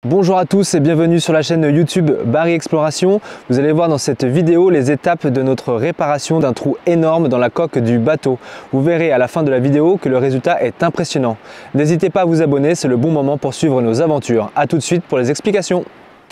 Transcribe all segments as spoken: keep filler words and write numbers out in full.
Bonjour à tous et bienvenue sur la chaîne YouTube Barry Exploration. Vous allez voir dans cette vidéo les étapes de notre réparation d'un trou énorme dans la coque du bateau. Vous verrez à la fin de la vidéo que le résultat est impressionnant. N'hésitez pas à vous abonner, c'est le bon moment pour suivre nos aventures. A tout de suite pour les explications.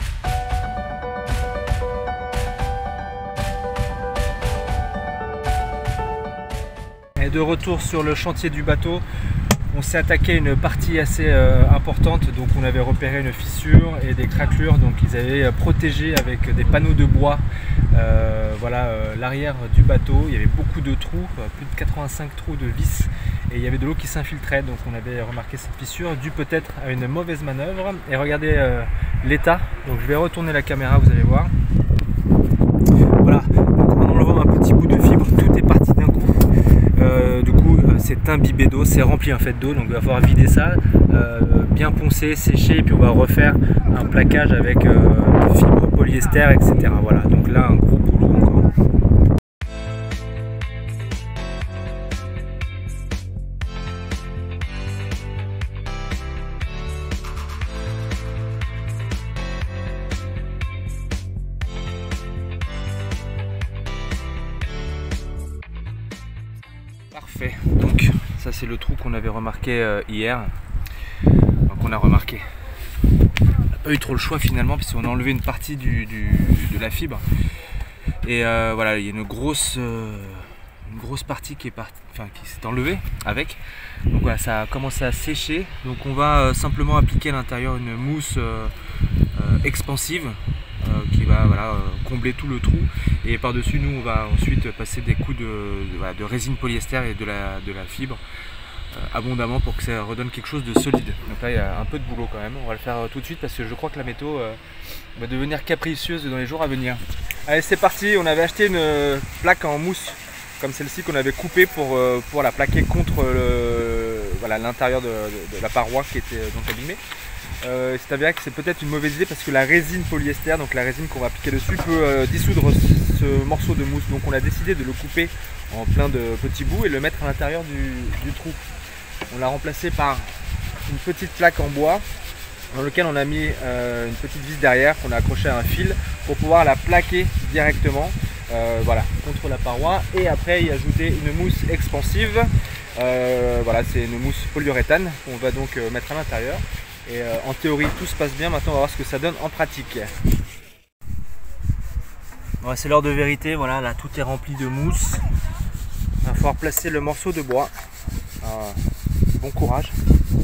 Et de retour sur le chantier du bateau, on s'est attaqué à une partie assez euh, importante. Donc on avait repéré une fissure et des craquelures, donc ils avaient protégé avec des panneaux de bois euh, voilà, euh, l'arrière du bateau. Il y avait beaucoup de trous, plus de quatre-vingt-cinq trous de vis, et il y avait de l'eau qui s'infiltrait. Donc on avait remarqué cette fissure due peut-être à une mauvaise manœuvre. Et regardez euh, l'état. Donc je vais retourner la caméra, vous allez voir. Voilà, donc en enlevant un petit bout de fibre, tout est parti d'un coup. Euh, du coup c'est imbibé d'eau, c'est rempli en fait d'eau, donc il va falloir vider ça, euh, bien poncer, sécher, et puis on va refaire un plaquage avec euh, fibre polyester, et cetera. Voilà, donc là un gros boulot encore. Parfait, donc ça c'est le trou qu'on avait remarqué euh, hier. Donc on a remarqué. On n'a pas eu trop le choix finalement, puisqu'on a enlevé une partie du, du, de la fibre. Et euh, voilà, il y a une grosse, euh, une grosse partie qui est partie, enfin qui s'est enlevée avec. Donc voilà, ça a commencé à sécher. Donc on va euh, simplement appliquer à l'intérieur une mousse euh, euh, expansive. Euh, qui va voilà, euh, combler tout le trou, et par dessus nous on va ensuite passer des coups de, de, voilà, de résine polyester et de la, de la fibre euh, abondamment pour que ça redonne quelque chose de solide. Donc là il y a un peu de boulot quand même, on va le faire euh, tout de suite parce que je crois que la météo euh, va devenir capricieuse dans les jours à venir. Allez, c'est parti. On avait acheté une euh, plaque en mousse comme celle-ci qu'on avait coupée pour, euh, pour la plaquer contre le, voilà, l'intérieur de, de, de la paroi qui était euh, donc abîmée. Euh, c'est avéré que c'est peut-être une mauvaise idée parce que la résine polyester, donc la résine qu'on va appliquer dessus, peut euh, dissoudre ce morceau de mousse. Donc on a décidé de le couper en plein de petits bouts et le mettre à l'intérieur du, du trou. On l'a remplacé par une petite plaque en bois dans laquelle on a mis euh, une petite vis derrière qu'on a accroché à un fil pour pouvoir la plaquer directement euh, voilà, contre la paroi, et après y ajouter une mousse expansive. Euh, voilà, c'est une mousse polyuréthane qu'on va donc euh, mettre à l'intérieur. Et euh, en théorie tout se passe bien. Maintenant on va voir ce que ça donne en pratique. Bon, c'est l'heure de vérité. Voilà, là tout est rempli de mousse. Il va falloir placer le morceau de bois. Alors, bon courage.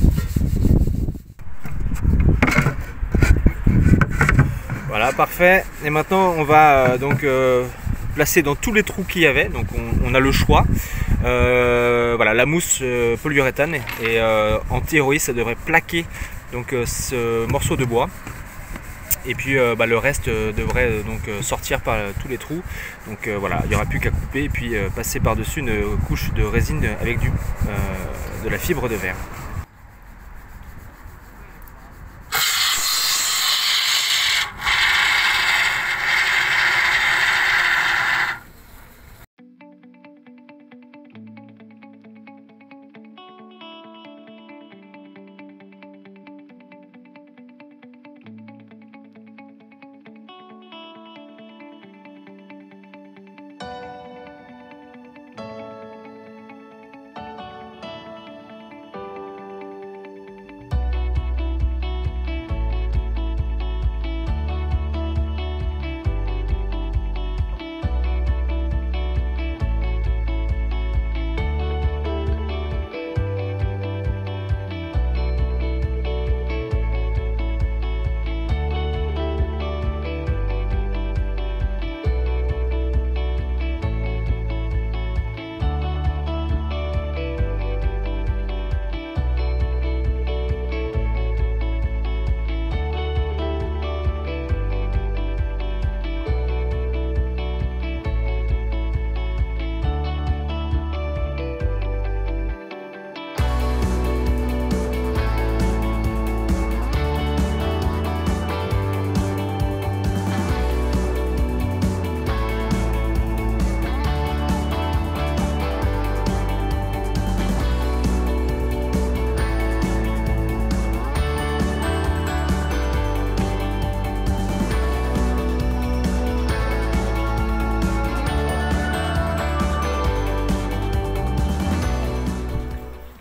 Voilà, parfait. Et maintenant on va euh, donc euh, placer dans tous les trous qu'il y avait. Donc on, on a le choix. Euh, voilà, la mousse euh, polyuréthane, et euh, en théorie ça devrait plaquer donc euh, ce morceau de bois, et puis euh, bah, le reste euh, devrait euh, donc euh, sortir par euh, tous les trous. Donc euh, voilà, il n'y aura plus qu'à couper et puis euh, passer par dessus une couche de résine avec du, euh, de la fibre de verre.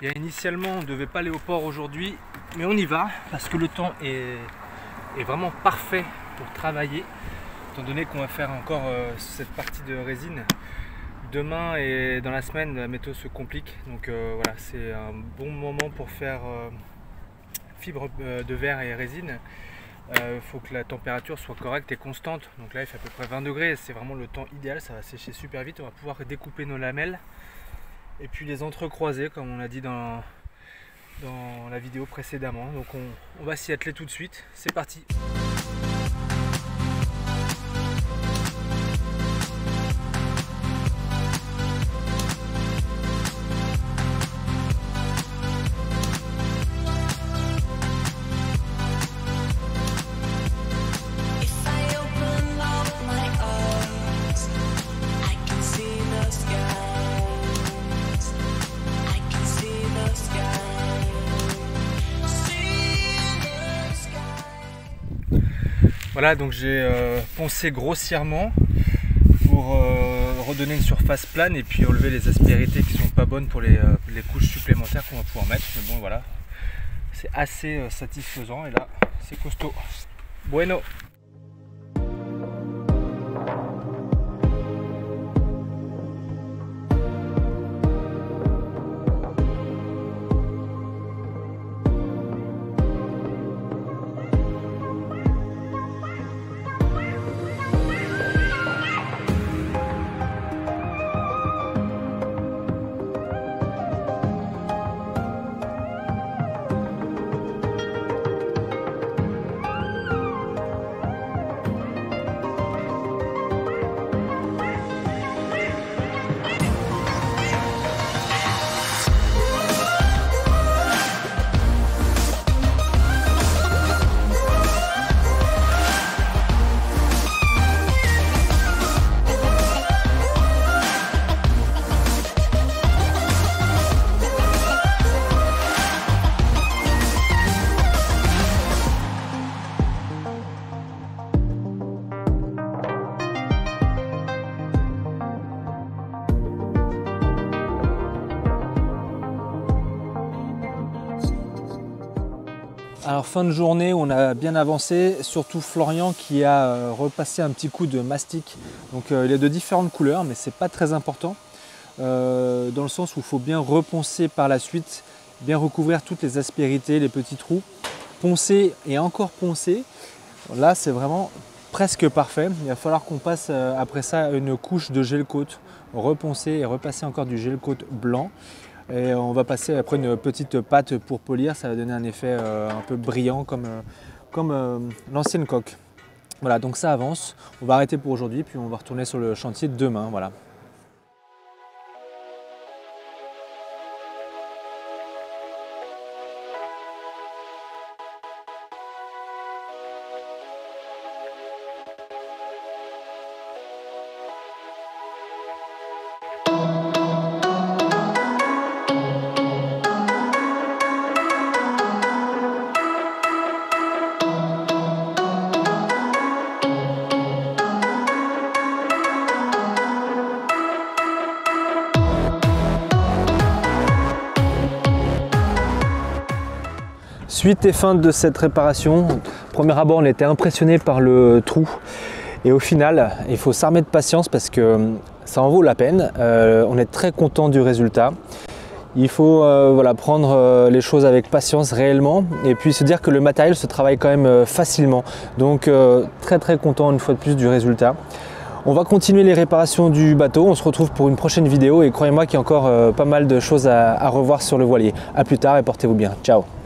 Bien, initialement on ne devait pas aller au port aujourd'hui, mais on y va parce que le temps est, est vraiment parfait pour travailler, étant donné qu'on va faire encore euh, cette partie de résine. Demain et dans la semaine, la météo se complique, donc euh, voilà, c'est un bon moment pour faire euh, fibre de verre et résine. Il euh, faut que la température soit correcte et constante, donc là il fait à peu près vingt degrés, c'est vraiment le temps idéal, ça va sécher super vite, on va pouvoir découper nos lamelles et puis les entrecroiser comme on l'a dit dans, dans la vidéo précédemment. Donc on, on va s'y atteler tout de suite, c'est parti. Voilà, donc j'ai euh, poncé grossièrement pour euh, redonner une surface plane et puis enlever les aspérités qui sont pas bonnes pour les, euh, les couches supplémentaires qu'on va pouvoir mettre. Mais bon voilà, c'est assez euh, satisfaisant et là c'est costaud. Bueno. Alors fin de journée, on a bien avancé, surtout Florian qui a repassé un petit coup de mastic. Donc euh, il est de différentes couleurs, mais c'est pas très important, euh, dans le sens où il faut bien reponcer par la suite, bien recouvrir toutes les aspérités, les petits trous, poncer et encore poncer. Là c'est vraiment presque parfait. Il va falloir qu'on passe euh, après ça une couche de gel coat, reponcer et repasser encore du gel coat blanc. Et on va passer après une petite pâte pour polir, ça va donner un effet euh, un peu brillant comme, euh, comme euh, l'ancienne coque. Voilà, donc ça avance. On va arrêter pour aujourd'hui, puis on va retourner sur le chantier demain. Voilà. Suite et fin de cette réparation. Premier abord, on était impressionné par le trou et au final, il faut s'armer de patience parce que ça en vaut la peine. Euh, on est très content du résultat. Il faut euh, voilà, prendre euh, les choses avec patience réellement et puis se dire que le matériel se travaille quand même euh, facilement. Donc euh, très très content une fois de plus du résultat. On va continuer les réparations du bateau, on se retrouve pour une prochaine vidéo et croyez-moi qu'il y a encore euh, pas mal de choses à, à revoir sur le voilier. A plus tard et portez-vous bien. Ciao.